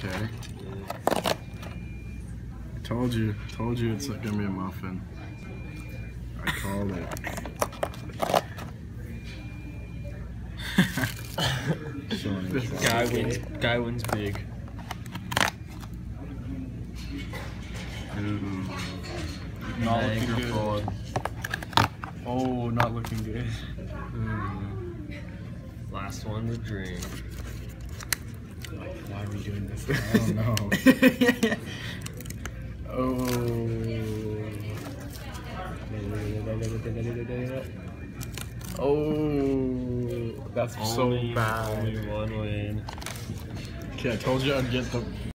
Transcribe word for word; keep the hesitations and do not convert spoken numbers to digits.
Okay. Told you, told you it's gonna be a muffin. I called it. This guy wins. Guy wins big. Ooh. Not looking Mango good. forward. Oh, not looking good. Mm. Last one to drink. Why are we doing this? I don't know. Oh. Oh, that's Only, so bad. only one win. Okay, I told you I'd get the